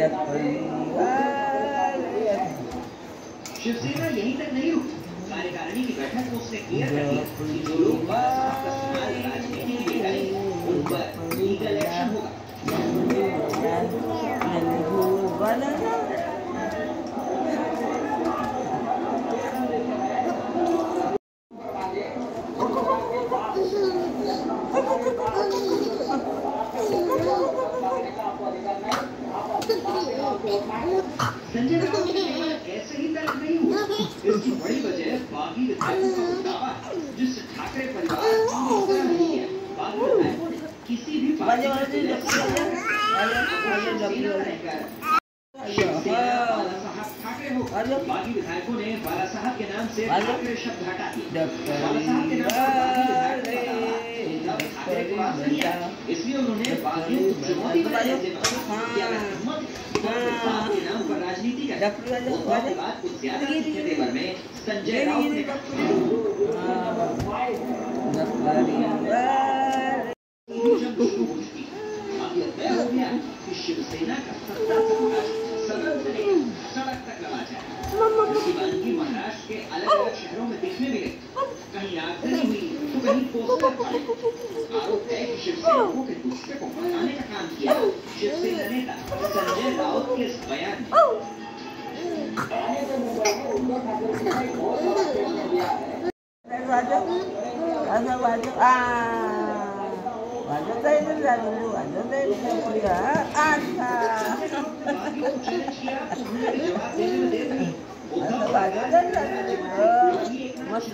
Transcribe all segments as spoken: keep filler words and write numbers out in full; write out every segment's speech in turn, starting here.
शिवसेना यहीं तक नहीं रुकी, कार्यकारिणी की बैठक में उसने क्लियर कर दिया कि जो लोग बाबा साहब का इस्तेमाल राजनीति के लिए करेंगे उन पर लीगल एक्शन होगा। संजय राउत के केवल ऐसे ही तर्क नहीं हुआ, इसकी बड़ी वजह बागी विधायकों का दावा है, जिस ठाकरे परिवार की तरह नहीं है। बागी विधायकों ने किसी भी पार्टी बागी विधायकों ने बाला साहब के नाम से ठाकरे शब्द हटा दिए। बाला साहब के नाम ठाकरे के पास नहीं है, इसलिए उन्होंने बागियों को चुनौती बनाई के नाम पर राजनीति का बात कुछ ज्यादा के तेवर में संजय राउत ने शिवसेना का सत्ता सदन से सड़क तक लगा जाए। महाराष्ट्र के अलग अलग शहरों में दिखने मिले, कहीं आगजनी हुई तो कहीं पोस्टर पड़े। आरोप है कि शिवसेना के दूसरे को भगाने का काम किया शिवसेना नेता संजय राउत के इस बयान ने। मस्त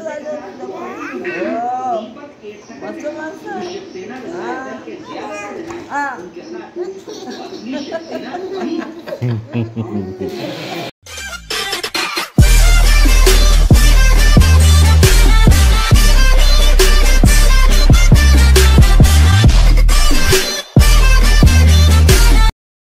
मस्त मस्त